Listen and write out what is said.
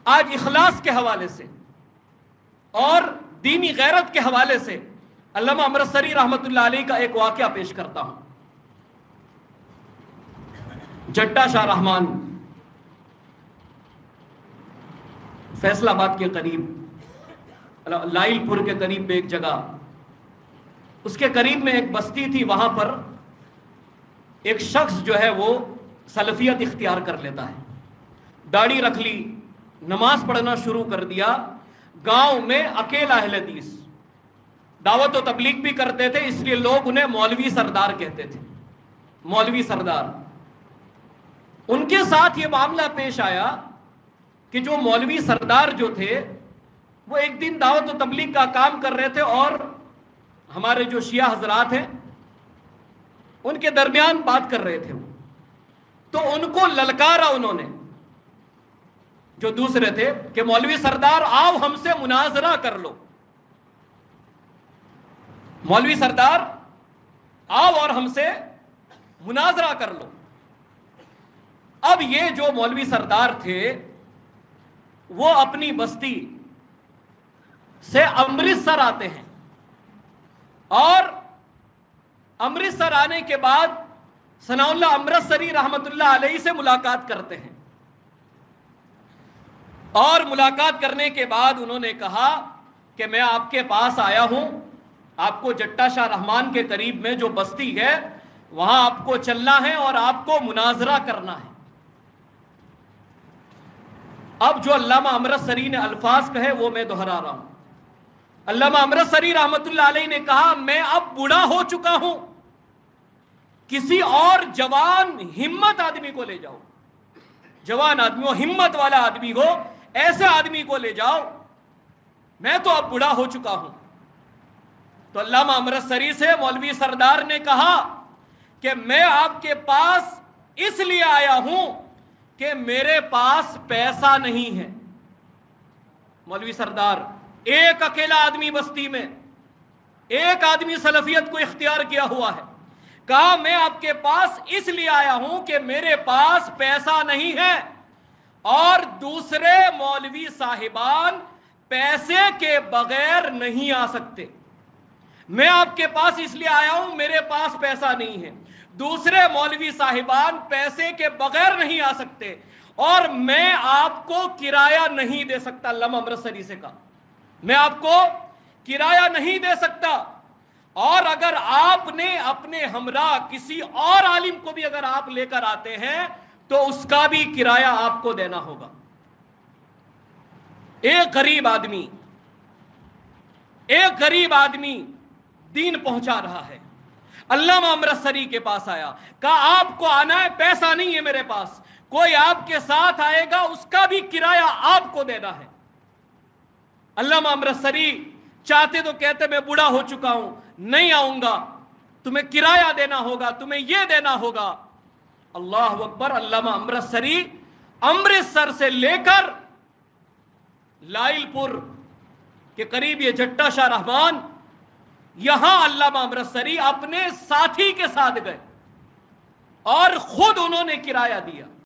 آج اخلاص کے حوالے سے اور دینی غیرت کے حوالے سے علامہ امرتسری رحمۃ اللہ علیہ کا ایک واقعہ پیش کرتا ہوں۔ جٹا شاہ رحمان فیصل آباد کے قریب، لائل پور کے قریب میں ایک جگہ، اس کے قریب میں ایک بستی تھی، وہاں پر ایک شخص جو ہے وہ سلفیت اختیار کر لیتا ہے، داڑھی رکھ لی، نماز پڑھنا شروع کر دیا، گاؤں میں اکیلا اہل حدیث، دعوت و تبلیغ بھی کرتے تھے، اس لیے لوگ انہیں مولوی سردار کہتے تھے، مولوی سردار۔ ان کے ساتھ یہ معاملہ پیش آیا کہ جو مولوی سردار جو تھے وہ ایک دن دعوت و تبلیغ کا کام کر رہے تھے، اور ہمارے جو شیعہ حضرات ہیں ان کے درمیان بات کر رہے تھے، تو ان کو للکارا انہوں نے، جو دوسرے تھے، کہ مولوی سردار آؤ ہم سے مناظرہ کر لو، مولوی سردار آؤ اور ہم سے مناظرہ کر لو۔ اب یہ جو مولوی سردار تھے وہ اپنی بستی سے امرتسر آتے ہیں، اور امرتسر آنے کے بعد ثناء اللہ امرتسری رحمت اللہ علیہ سے ملاقات کرتے ہیں، اور ملاقات کرنے کے بعد انہوں نے کہا کہ میں آپ کے پاس آیا ہوں، آپ کو جٹا شاہ رحمان کے قریب میں جو بستی ہے وہاں آپ کو چلنا ہے اور آپ کو مناظرہ کرنا ہے۔ اب جو علامہ امرتسری نے الفاظ کہے وہ میں دہرا رہا ہوں۔ علامہ امرتسری رحمت اللہ علیہ نے کہا میں اب بوڑھا ہو چکا ہوں، کسی اور جوان ہمت آدمی کو لے جاؤ، جوان آدمی ہو، ہمت والا آدمی ہو، ایسے آدمی کو لے جاؤ، میں تو اب بوڑھا ہو چکا ہوں۔ تو علامہ امرتسری سے مولوی سردار نے کہا کہ میں آپ کے پاس اس لیے آیا ہوں کہ میرے پاس پیسہ نہیں ہے۔ مولوی سردار، ایک اکیلا آدمی بستی میں، ایک آدمی سلفیت کو اختیار کیا ہوا ہے، کہا میں آپ کے پاس اس لیے آیا ہوں کہ میرے پاس پیسہ نہیں ہے، اور دوسرے مولوی صاحبان پیسے کے بغیر نہیں آ سکتے۔ میں آپ کے پاس اس لیے آیا ہوں، میرے پاس پیسہ نہیں ہے، دوسرے مولوی صاحبان پیسے کے بغیر نہیں آ سکتے، اور میں آپ کو کرایہ نہیں دے سکتا۔ علامہ امرتسری سے کہا میں آپ کو کرایہ نہیں دے سکتا، اور اگر آپ نے اپنے ہمراہ کسی اور عالم کو بھی اگر آپ لے کر آتے ہیں تو اس کا بھی کرایہ آپ کو دینا ہوگا۔ ایک غریب آدمی دین پہنچا رہا ہے، علامہ امرتسری کے پاس آیا، کہا آپ کو آنا ہے، پیسہ نہیں ہے میرے پاس، کوئی آپ کے ساتھ آئے گا اس کا بھی کرایہ آپ کو دینا ہے۔ علامہ امرتسری چاہتے تو کہتے میں بوڑھا ہو چکا ہوں، نہیں آؤں گا، تمہیں کرایہ دینا ہوگا، تمہیں یہ دینا ہوگا۔ اللہ اکبر! علامہ امرتسری امرتسر سے لے کر لائل پور کے قریب یہ جٹا شاہ رحمان، یہاں علامہ امرتسری اپنے ساتھی کے ساتھ گئے اور خود انہوں نے کرایہ دیا۔